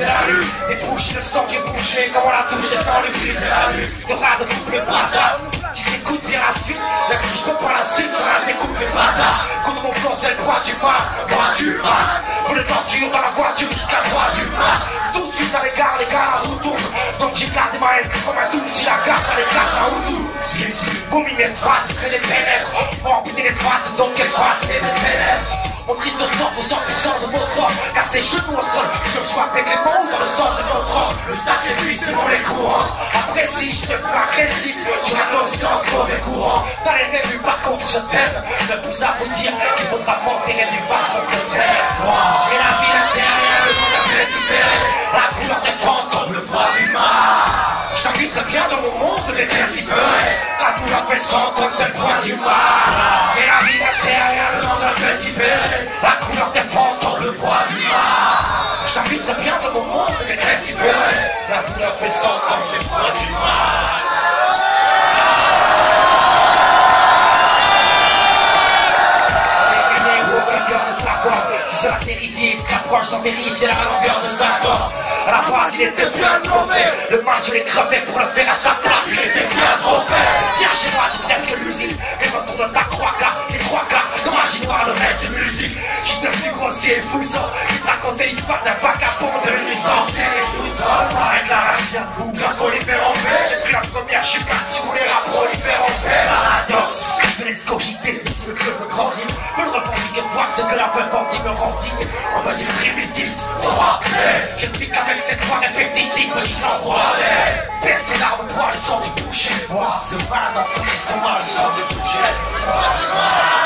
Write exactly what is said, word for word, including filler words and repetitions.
c'est la rue. Les bougies, le sang qui est bouché, comme on la touche, c'est dans le vide, c'est la rue. T'auras de couper les patates. Si t'écoutes bien la suite, même si je peux pas la suite, ça va découper les patates. Contre mon plan, c'est le droit du mal, droit du mal. Pour les tortures dans la voiture jusqu'à droit du mal. Tout de suite dans les gares, les gars, la route tourne. Donc j'ai gardé ma haine comme un tout si la garde dans les cartes à Houdou. Boum, il m'efface, c'est les ténèbres. Empiler les faces, donc qu'elles fassent les ténèbres. Mon triste sort pour cent pour cent de votre corps. Car ces genoux au sol, je joue avec les mots dans le sang de notre homme. Le sacrifice, c'est mon les courants. Après si je te fais agressif, tu as constant mauvais courant. Dans les revues, par contre, je t'aime. Le plus à vous dire qu'il faudra monter et du face contre le terre. J'ai la vie intérieure, le monde agressiféré. La couleur des fantômes, le froid du mal. Je t'invite très bien dans mon monde de les persiférer. La couleur fait s'entendre, c'est le froid du mal. J'ai la vie intérieure, le monde agressiféré. La couleur des fantômes, le froid du mal. Je t'invite très bien dans mon monde de les persiférer. La couleur fait s'entendre, c'est le froid du mal. Je serai terrifié, se rapproche sans terrifier la longueur de sa corps. À la base, il était bien trop fait. Le mal, je l'ai crevé pour le faire à sa place. Il était bien trop fait. Viens chez moi, j'ai presque l'usine. Et retour de ta croix là, c'est trois là. Imagine-moi le reste de musique. Qui devenu grossier et foussant. Qui te racontait l'histoire d'un vagabond de licence. Et les sous-sols, arrête la rage, viens de bout. La prolifère en paix. J'ai pris la première, je suis parti rouler la prolifère en paix. Paradoxe. Je te laisse cogiter, si le club me grandit. Peu de revendiquer voir ce que la peur bandit me revendique. On va dire primitif, froid, je ne vis qu'avec cette voix répétitive, me disant roi, personne n'a le poids, le sang du boucher, moi, le malade en premier, c'est moi, le sang du boucher,